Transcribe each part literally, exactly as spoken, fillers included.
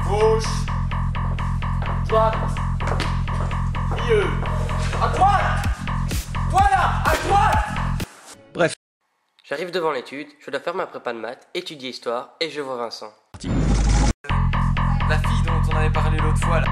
Gauche. Droite. Milieu. À droite. Voilà, à droite. Bref. J'arrive devant l'étude, je dois faire ma prépa de maths, étudier histoire, et je vois Vincent. La fille dont on avait parlé l'autre fois là.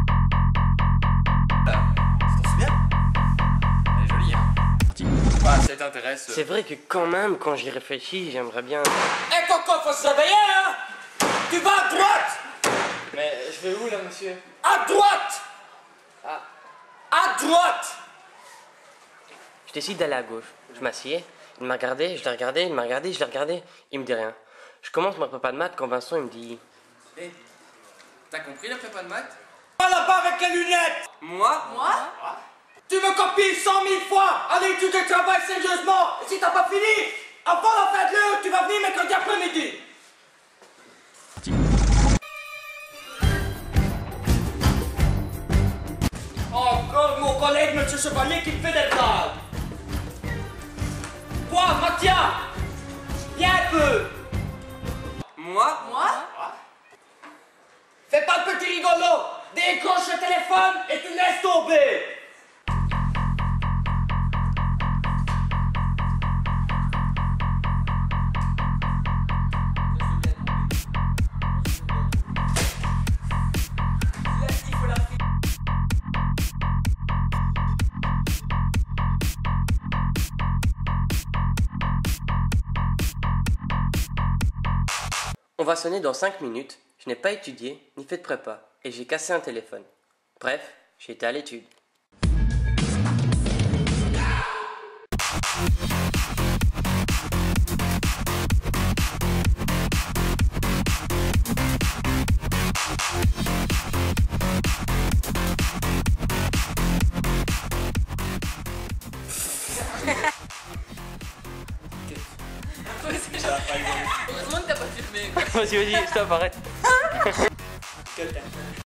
Là. Tu t'en souviens? Elle est jolie, hein. Bah, ça t'intéresse. C'est vrai que quand même, quand j'y réfléchis, j'aimerais bien... Eh Coco, faut se réveiller, hein. Tu vas à droite. Mais je vais où là, monsieur? À droite. Ah. À droite. Je décide d'aller à gauche. Je m'assieds, il m'a regardé, je l'ai regardé, il m'a regardé, je l'ai regardé, il me dit rien. Je commence ma prépa de maths quand Vincent il me dit... Eh, t'as compris la prépa de maths? Pas là-bas avec les lunettes. Moi? Moi? Tu me copies cent mille fois. Allez, tu te travailles sérieusement. Et si t'as pas fini, avant la fin de l'heure, tu vas venir mercredi après-midi. Encore mon collègue Monsieur Chevalier qui me fait des blagues. Toi, Mathia, viens un peu. Moi? Moi? Fais pas le petit rigolo. Décroche le téléphone et tu laisses tomber. On va sonner dans cinq minutes, je n'ai pas étudié, ni fait de prépa, et j'ai cassé un téléphone. Bref, j'ai été à l'étude. Heureusement que t'as pas filmé. Vas-y, vas-y, stop, arrête.